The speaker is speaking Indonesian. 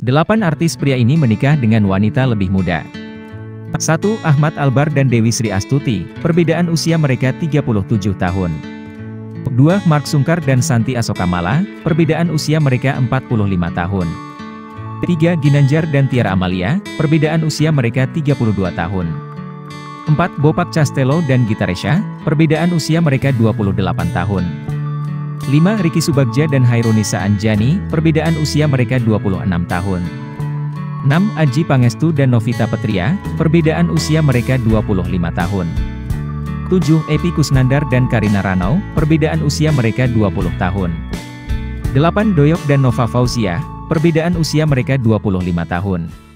8 artis pria ini menikah dengan wanita lebih muda. 1. Ahmad Albar dan Dewi Sri Astuti, perbedaan usia mereka 37 tahun. 2. Mark Sungkar dan Santi Asokamala, perbedaan usia mereka 45 tahun. 3. Ginanjar dan Tiara Amalia, perbedaan usia mereka 32 tahun. 4. Bopak Castello dan Gita Resya, perbedaan usia mereka 28 tahun. 5. Ricky Subagja dan Hairunisa Anjani, perbedaan usia mereka 26 tahun. 6. Adjie Pangestu dan Novita Petria, perbedaan usia mereka 25 tahun. 7. Epy Kusnandar dan Karina Ranau, perbedaan usia mereka 20 tahun. 8. Doyok dan Nova Fauzia, perbedaan usia mereka 25 tahun.